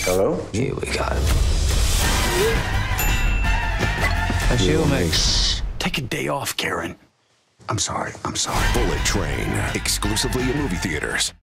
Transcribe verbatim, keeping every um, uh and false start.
Hello? Here we go. That's you, mate. Take a day off, Karen. I'm sorry. I'm sorry. Bullet Train, exclusively in movie theaters.